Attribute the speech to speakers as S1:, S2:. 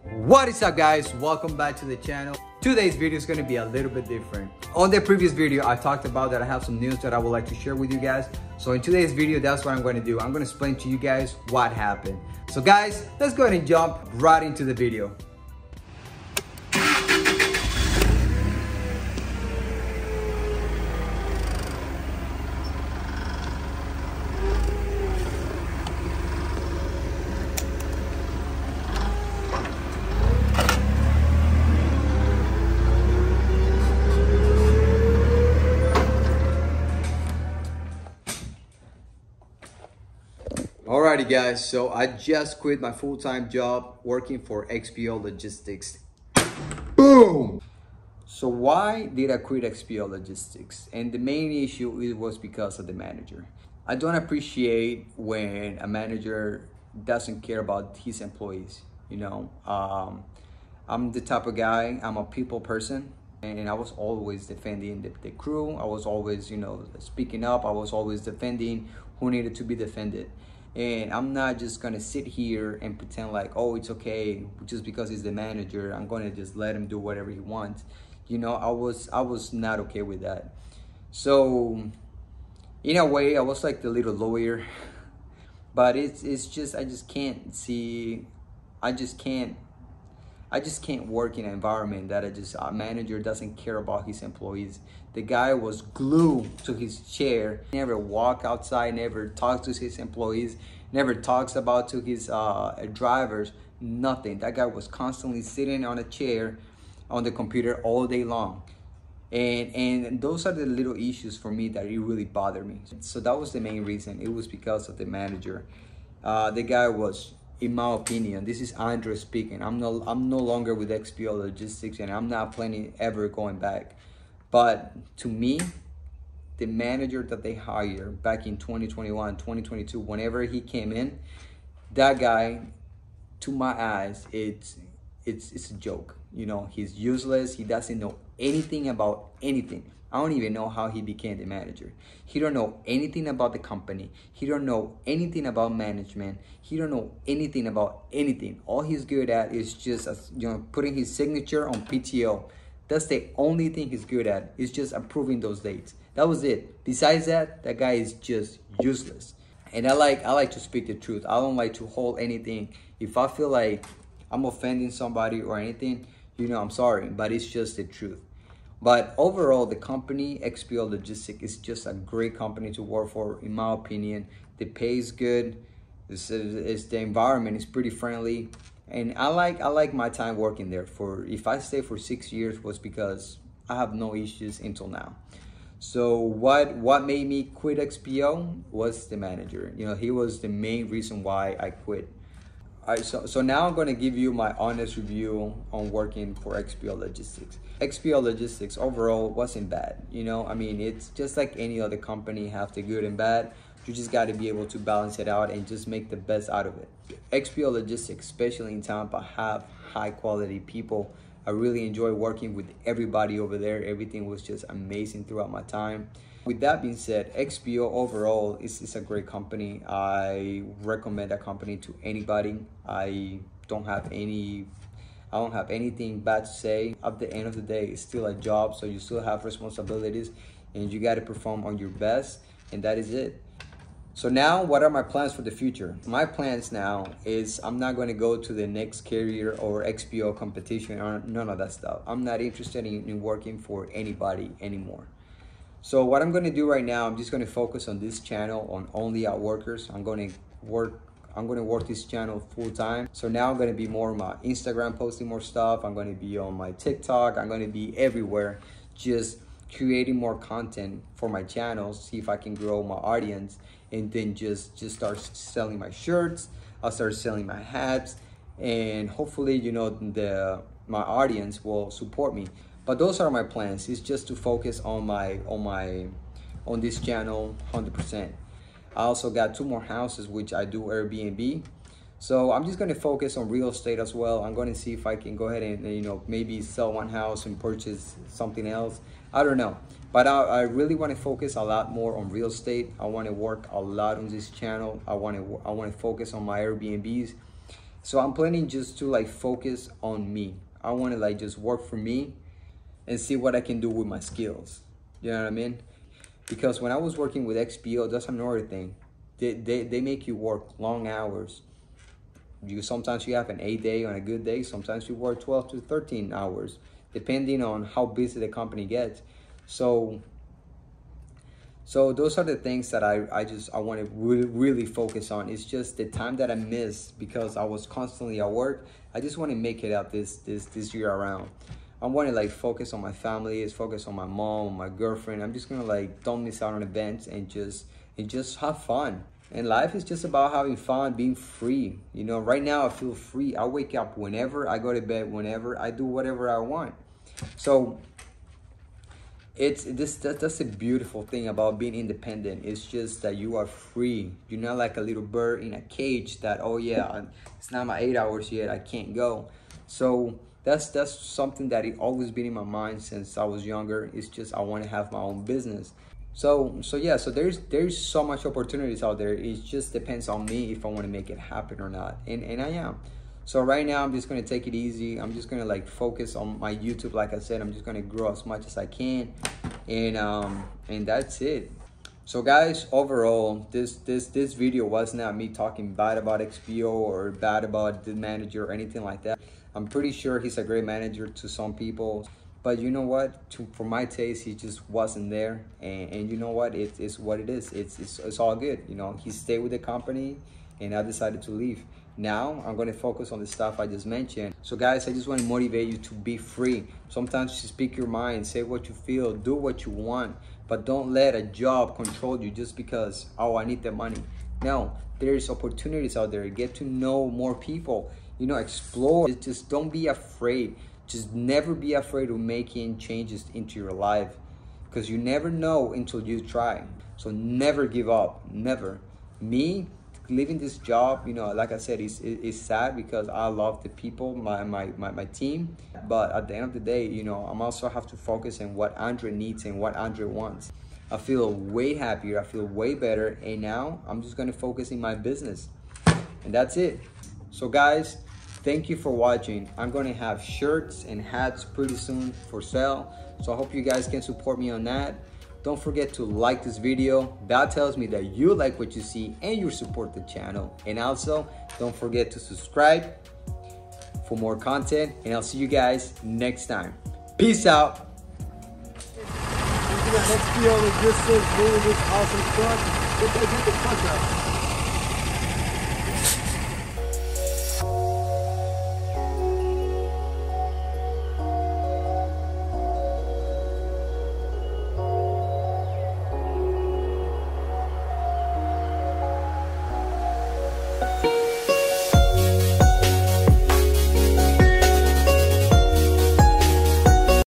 S1: What is up, guys? Welcome back to the channel. Today's video is going to be a little bit different. On the previous video, I talked about that I have some news that I would like to share with you guys. So in today's video, that's what I'm going to do. I'm going to explain to you guys what happened. So guys, let's go ahead and jump right into the video. Alrighty guys, so I just quit my full-time job working for XPO Logistics. Boom! So why did I quit XPO Logistics? And the main issue was because of the manager. I don't appreciate when a manager doesn't care about his employees. You know, I'm the type of guy, I'm a people person. And I was always defending the crew. I was always, speaking up. I was always defending who needed to be defended. And I'm not just gonna sit here and pretend like, oh, it's okay just because he's the manager. I'm gonna just let him do whatever he wants. I was not okay with that. So in a way, I was like the little lawyer, but it's just I just can't work in an environment that a manager doesn't care about his employees. The guy was glued to his chair, never walk outside, never talks to his employees, never talks about to his drivers, nothing. That guy was constantly sitting on a chair on the computer all day long. And those are the little issues for me that it really bothered me. So that was the main reason. It was because of the manager. The guy was, in my opinion, this is Andre speaking. I'm no longer with XPO Logistics, and I'm not planning ever going back. But to me, the manager that they hired back in 2021, 2022, whenever he came in, that guy, to my eyes, it's a joke. He's useless. He doesn't know anything about anything. I don't even know how he became the manager. He don't know anything about the company. He don't know anything about management. He don't know anything about anything. All he's good at is just putting his signature on PTO. That's the only thing he's good at. Is just approving those dates. That was it. Besides that guy is just useless. And I like to speak the truth. I don't like to hold anything. If I feel like I'm offending somebody or anything, I'm sorry, but it's just the truth. But overall, the company, XPO Logistics, is just a great company to work for, in my opinion. The pay is good. The environment is pretty friendly. And I like my time working there. If I stay for 6 years, was because I have no issues until now. So what made me quit XPO was the manager. He was the main reason why I quit. All right, so now I'm going to give you my honest review on working for XPO Logistics. XPO Logistics overall wasn't bad. It's just like any other company, have the good and bad. You just got to be able to balance it out and just make the best out of it. XPO Logistics, especially in Tampa, have high quality people. I really enjoy working with everybody over there. Everything was just amazing throughout my time. With that being said, XPO overall is a great company. I recommend that company to anybody. I don't have anything bad to say. At the end of the day, it's still a job, so you still have responsibilities and you got to perform on your best, and that is it. So now, what are my plans for the future? My plans now is I'm not going to go to the next carrier or XPO competition or none of that stuff. I'm not interested in working for anybody anymore. So what I'm going to do right now, I'm just going to focus on this channel, on only outworkers. I'm going to work this channel full time. So now I'm going to be more on my Instagram, posting more stuff. I'm going to be on my TikTok. I'm going to be everywhere, just creating more content for my channel, see if I can grow my audience, and then just start selling my shirts. I'll start selling my hats, and hopefully, my audience will support me. But those are my plans. It's just to focus on this channel 100%. I also got 2 more houses which I do Airbnb. So I'm just going to focus on real estate as well. I'm going to see if I can go ahead and maybe sell one house and purchase something else. I don't know. But I really want to focus a lot more on real estate. I want to work a lot on this channel. I want to focus on my Airbnbs. So I'm planning just to like focus on me. I want to like just work for me and see what I can do with my skills. You know what I mean? Because when I was working with XPO, that's another thing. They make you work long hours. Sometimes you have an 8-day on a good day. Sometimes you work 12 to 13 hours, depending on how busy the company gets. So those are the things that I want to really focus on. It's just the time that I miss because I was constantly at work. I just want to make it up this year around. I want to like focus on my family, focus on my mom, my girlfriend. I'm just gonna like don't miss out on events and just have fun. And life is just about having fun, being free. You know, right now I feel free. I wake up whenever, I go to bed whenever, I do whatever I want. So that's a beautiful thing about being independent. It's just that you are free. You're not like a little bird in a cage that, oh yeah, it's not my 8 hours yet, I can't go. So that's something that it always been in my mind since I was younger. It's just I want to have my own business. So yeah, so there's so much opportunities out there. It just depends on me if I want to make it happen or not. And I am. So right now I'm just gonna take it easy. I'm just gonna like focus on my YouTube. Like I said, I'm just gonna grow as much as I can, and that's it. So guys, overall, this video was not me talking bad about XPO or bad about the manager or anything like that. I'm pretty sure he's a great manager to some people, but you know what? For my taste, he just wasn't there. And you know what? It's what it is. It's all good. You know, he stayed with the company, and I decided to leave. Now I'm going to focus on the stuff I just mentioned. So guys, I just want to motivate you to be free. Sometimes you speak your mind, say what you feel, do what you want, but don't let a job control you just because, oh, I need the money. No, there's opportunities out there. Get to know more people, you know, explore. Just don't be afraid. Just never be afraid of making changes into your life, because you never know until you try. So never give up, never. Me leaving this job, you know, like I said, it's sad because I love the people, my team, but at the end of the day, you know, I'm also have to focus on what Andre needs and what Andre wants. I feel way happier, I feel way better, and now I'm just going to focus in my business, and that's it. So guys, thank you for watching. I'm going to have shirts and hats pretty soon for sale, so I hope you guys can support me on that. Don't forget to like this video. That tells me that you like what you see and you support the channel. And also, don't forget to subscribe for more content. And I'll see you guys next time. Peace out.
S2: XPO Logistics, doing this awesome truck. Get the truck out.